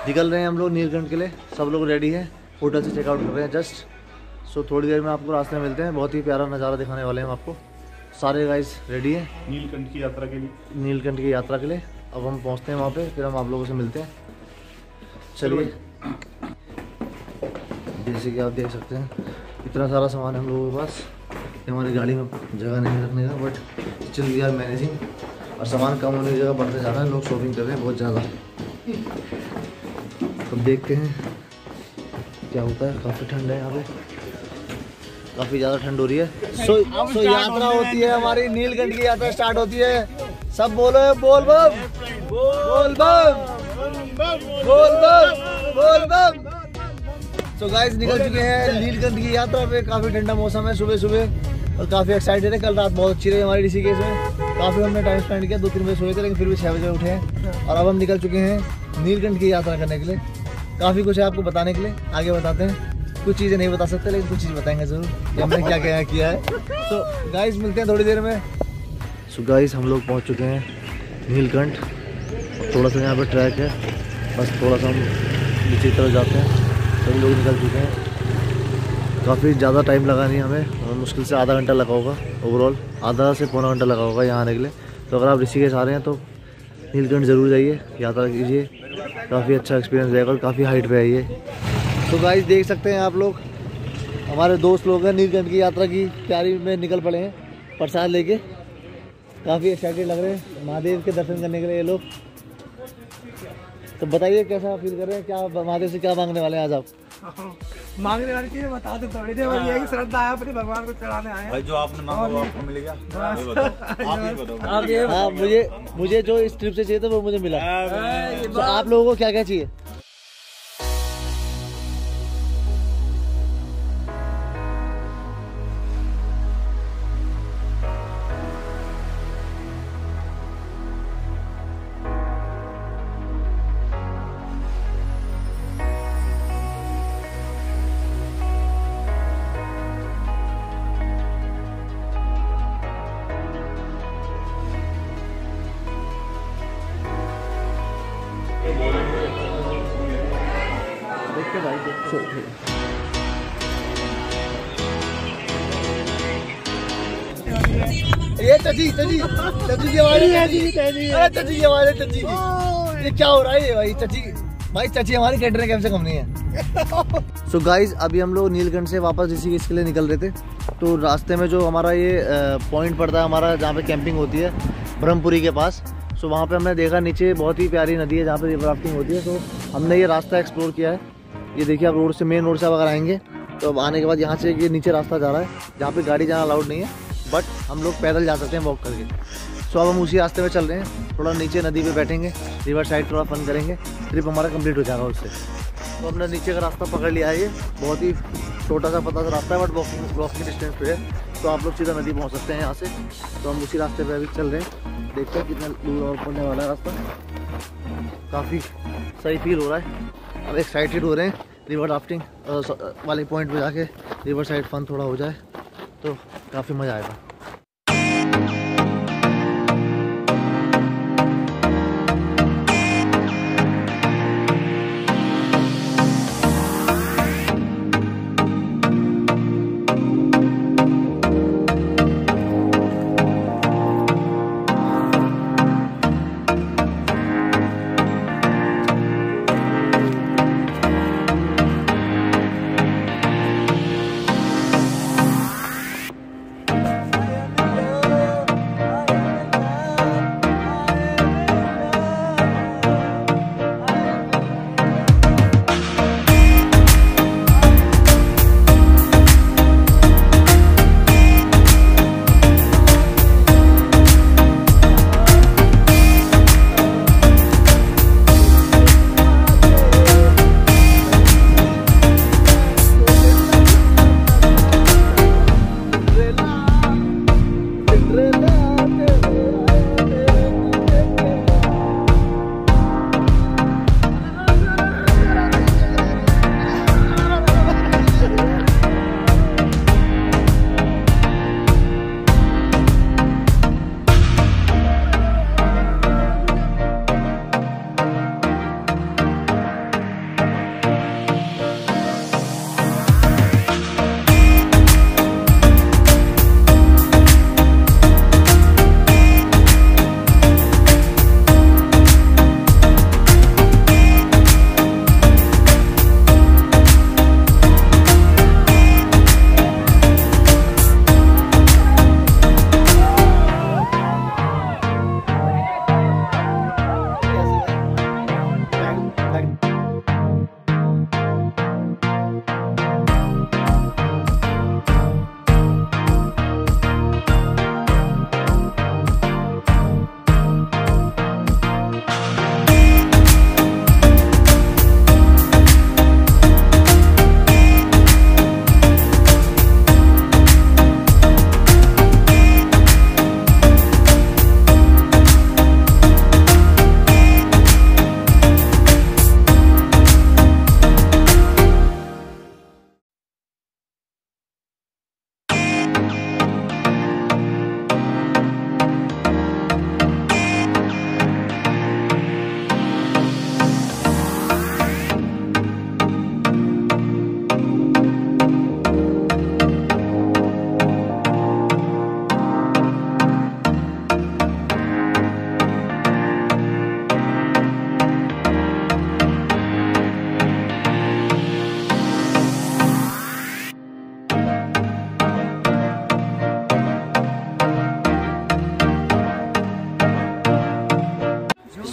निकल रहे हैं हम लोग नीलकंठ के लिए। सब लोग रेडी हैं, होटल से चेकआउट कर रहे हैं जस्ट। सो थोड़ी देर में आपको रास्ते में मिलते हैं। बहुत ही प्यारा नज़ारा दिखाने वाले हैं हम आपको। सारे गाइस रेडी हैं नीलकंठ की यात्रा के लिए। नीलकंठ की यात्रा के लिए अब हम पहुंचते हैं वहाँ पे, फिर हम आप लोगों से मिलते हैं। चलिए, जैसे कि आप देख सकते हैं इतना सारा सामान है हम लोगों के पास। हमारी गाड़ी में जगह नहीं रखने का, but still we are managing. और सामान कम होने की जगह बढ़ते जा रहा है, लोग शॉपिंग कर रहे हैं बहुत ज़्यादा। अब देखते हैं क्या होता है। काफ़ी ठंड है यहाँ पे, काफ़ी ज़्यादा ठंड हो रही है। सो यात्रा होती है हमारी, नीलकंठ की यात्रा स्टार्ट होती है। सब बोलो बोल बम बोल बम बोल बम बोल बम। सो गाइस निकल चुके हैं नीलकंठ की यात्रा पे। काफ़ी ठंडा मौसम है सुबह सुबह और काफ़ी एक्साइटेड है। कल रात बहुत अच्छी रही हमारी ऋषिकेश में, काफ़ी हमने टाइम स्पेंड किया। 2-3 बजे सोए थे लेकिन फिर भी 6 बजे उठे हैं और अब हम निकल चुके हैं नीलकंठ की यात्रा करने के लिए। काफ़ी कुछ है आपको बताने के लिए, आगे बताते हैं। कुछ चीज़ें नहीं बता सकते लेकिन कुछ चीज़ बताएंगे ज़रूर कि हमने क्या क्या किया है। तो गाइस मिलते हैं थोड़ी देर में। सो गाइस हम लोग पहुंच चुके हैं नीलकंठ। थोड़ा सा यहाँ पे ट्रैक है, बस थोड़ा सा हम नीचे की तरफ जाते हैं। सभी लोग निकल चुके हैं। काफ़ी ज़्यादा टाइम लगा नहीं हमें, और मुश्किल से आधा घंटा लगा होगा ओवरऑल, आधा से पौना घंटा लगा होगा यहाँ आने के लिए। तो अगर आप ऋषिकेश आ रहे हैं तो नीलकंठ ज़रूर जाइए, यात्रा कीजिए। काफ़ी अच्छा एक्सपीरियंस रहेगा और काफ़ी हाइट पे है ये। तो गाइस देख सकते हैं आप लोग, हमारे दोस्त लोग हैं नीलकंठ की यात्रा की तैयारी में निकल पड़े हैं प्रसाद लेके। काफ़ी एक्साइटेड लग रहे हैं महादेव के दर्शन करने के लिए ये लोग। तो बताइए कैसा फील कर रहे हैं, क्या महादेव से क्या मांगने वाले हैं आज आप? मांगने वाली चीजें बता दो थोड़ी देर। ये की श्रद्धा है अपने भगवान को चढ़ाने आए हैं भाई। जो आपने मांगा वो आपको मिल गया। आप ये बताओ। हाँ, मुझे जो इस ट्रिप से चाहिए था वो मुझे मिला। तो आप लोगों को क्या क्या चाहिए? ये चची चची चची की आवाज है। अरे चची की आवाज है, चची की। ये क्या हो रहा है ये भाई? चची भाई, चची हमारी कैटरिंग कैब से कम नहीं है। सो गाइज अभी हम लोग नीलकंठ से वापस ऋषिकेश के लिए निकल रहे थे। तो रास्ते में जो हमारा ये पॉइंट पड़ता है हमारा, जहाँ पे कैंपिंग होती है ब्रह्मपुरी के पास। सो वहाँ पे हमने देखा नीचे बहुत ही प्यारी नदी है जहाँ पे रिवर राफ्टिंग होती है। तो हमने ये रास्ता एक्सप्लोर किया है। ये देखिए आप, रोड से मेन रोड से अगर आएंगे तो अब आने के बाद यहाँ से ये नीचे रास्ता जा रहा है जहाँ पे गाड़ी जाना अलाउड नहीं है, बट हम लोग पैदल जा सकते हैं वॉक करके। सो अब हम उसी रास्ते में चल रहे हैं। थोड़ा नीचे नदी पे बैठेंगे, रिवर साइड थोड़ा फन करेंगे, ट्रिप हमारा कंप्लीट हो जाएगा उससे। तो हमने नीचे का रास्ता पकड़ लिया है। ये बहुत ही छोटा सा पता सा रास्ता है, बट वॉकिंग डिस्टेंस पे है। तो आप लोग सीधा नदी पहुँच सकते हैं यहाँ से। तो हम उसी रास्ते पर अभी चल रहे हैं, देखते हैं कितना दूर और पड़ने वाला है रास्ता। काफ़ी सही फील हो रहा है, अब एक्साइटेड हो रहे हैं रिवर राफ्टिंग वाले पॉइंट पे जाके रिवर साइड फन थोड़ा हो जाए तो काफ़ी मज़ा आएगा।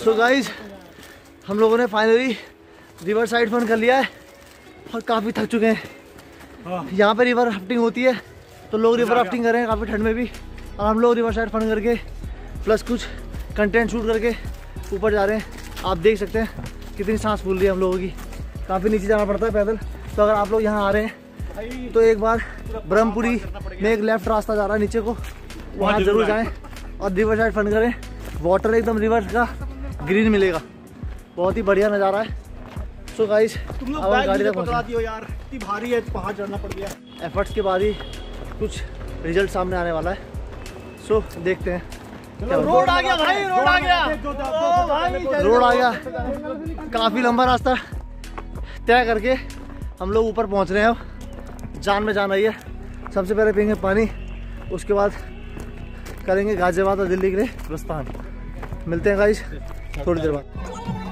सो गाइज हम लोगों ने फाइनली रिवर साइड फन कर लिया है और काफ़ी थक चुके हैं। यहाँ पे रिवर राफ्टिंग होती है तो लोग रिवर राफ्टिंग कर रहे हैं काफ़ी ठंड में भी, और हम लोग रिवर साइड फन करके प्लस कुछ कंटेंट शूट करके ऊपर जा रहे हैं। आप देख सकते हैं कितनी सांस फूल रही है हम लोगों की, काफ़ी नीचे जाना पड़ता है पैदल। तो अगर आप लोग यहाँ आ रहे हैं तो एक बार ब्रह्मपुरी में एक लेफ्ट रास्ता जा रहा है नीचे को, वहाँ जरूर जाएँ और रिवर साइड फन करें। वाटर एकदम रिवर का ग्रीन मिलेगा, बहुत ही बढ़िया नज़ारा है। सो गाइस तुम लोग अब हम गाड़ी तक पकड़ा दियो यार, इतनी भारी है, पहाड़ चढ़ना पड़ गया। एफर्ट्स के बाद ही कुछ रिजल्ट सामने आने वाला है। सो देखते हैं। रोड आ गया भाई, रोड आ गया, रोड आ गया। काफ़ी लंबा रास्ता तय करके हम लोग ऊपर पहुंच रहे हैं। अब जान में जान रही है। सबसे पहले पियेंगे पानी, उसके बाद करेंगे गाजियाबाद और दिल्ली के लिए प्रस्थान। मिलते हैं गाइस थोड़ी देर बाद।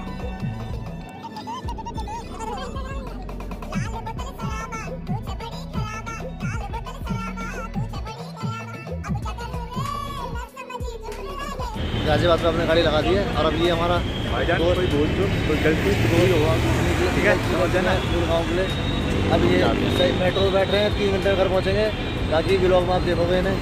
गाजियाबाद पे अपने गाड़ी लगा दी है और अब ये हमारा कोई गलती होगा ठीक है, गुड़गांव के लिए। अब ये सही मेट्रो में बैठ रहे हैं, 3 घंटे में घर पहुँचेंगे। बाकी ब्लॉग में आप देखोगे इन्हें।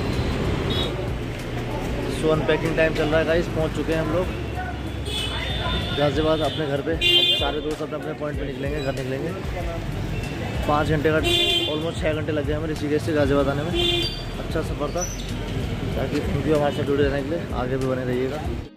सो अनपैकिंग टाइम चल रहा है गाइस, पहुँच चुके हैं हम लोग गाजियाबाद अपने घर पे। अब सारे दोस्त अपने अपने पॉइंट पे निकलेंगे, घर निकलेंगे। 5 घंटे का ऑलमोस्ट 6 घंटे लग गए हमें ऋषिकेश से गाजियाबाद आने में। अच्छा सफ़र था। ताकि क्योंकि हमारे साथ जुड़े रहने के लिए आगे भी बने रहिएगा।